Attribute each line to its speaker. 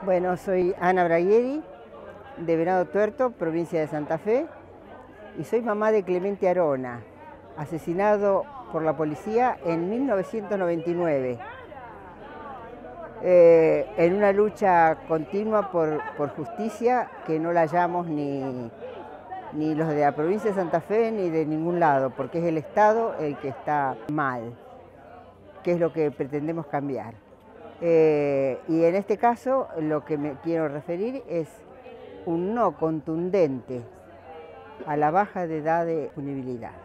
Speaker 1: Bueno, soy Ana Braguieri, de Venado Tuerto, provincia de Santa Fe, y soy mamá de Clemente Arona, asesinado por la policía en 1999, en una lucha continua por justicia que no la hallamos ni los de la provincia de Santa Fe ni de ningún lado, porque es el Estado el que está mal, que es lo que pretendemos cambiar. Y en este caso lo que me quiero referir es un no contundente a la baja de edad de punibilidad.